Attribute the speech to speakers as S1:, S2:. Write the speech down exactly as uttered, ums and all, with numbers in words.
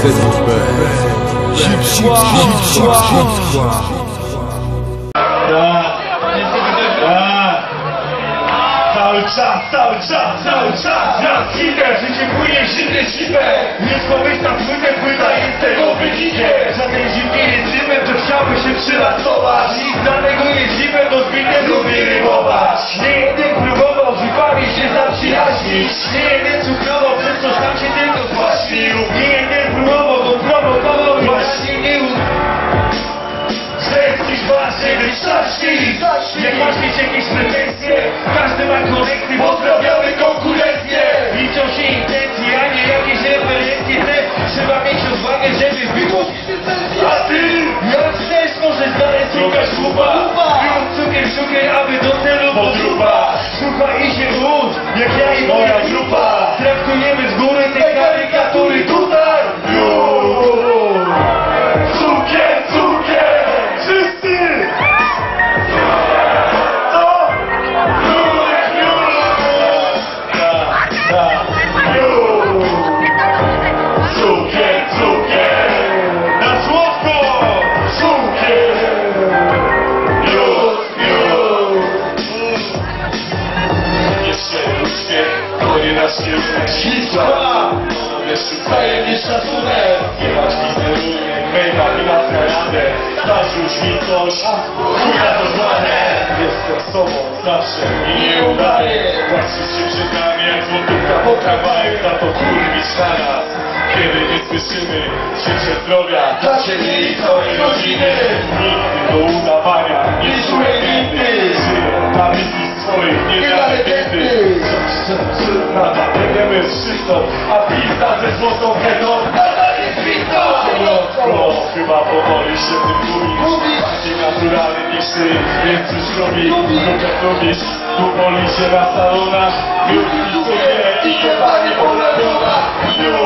S1: Hip Squad, Hip Squad, Hip Squad.
S2: Cały czas, cały czas, cały czas raz hitem, życie płynie zimne zimę. Nie spomyśl na płytę, płyta jest tego wynikiem. Żaden zimnie jest zimem, to chciałby się przylasować. Nic danego jest zimem, do zbitego wyrymować. Nie jeden próbował z wami się zaprzyjaźnić. Nie jeden cukrował, przez co sam się tylko złaśnił. Nie jeden próbował, go prowokował i właśnie nie u... Wszystkich waszych wystarczy. Jak masz mieć jakieś pretensje, każdy ma korekty, pozdrawiamy konkurencję. Liczą się intencje, a nie jakieś referencje. Te trzeba mieć odwagę, żeby wyłożyć licencję. A ty, jak chcesz, możesz znaleźć druga szluba. Wyłącz cukier, cukier, aby do celu podruba. Słuchaj i się włócz, jak ja i moja grupa. Traktujemy z góry te karykatury tutaj. Cukier, cukier, wszyscy! Jeszcze wzajemnie szacunek. Nie masz wizerunek, mejma, chyba radę. Zarzuć mi coś, chuja to złane. Jestem sobą zawsze i nie udaję. Patrzysz się przed nami jak złotówka po tramwaju. Na to kurwić na nas, kiedy nie słyszymy życzę zdrowia dla ciebie i całej rodziny. Nigdy do udawania nie czuję nigdy. Żyję na misji swoich, nie dla legendy. Nada, biegniemy z czystą, a pizda ze złotą hedą nada jest pizdą! Chyba powoli się tym gubisz. Bardziej naturalny niż ty, więc już robisz. Lub jak robisz, tu boli się na salonach. Już i sobie i jebanie po ramionach.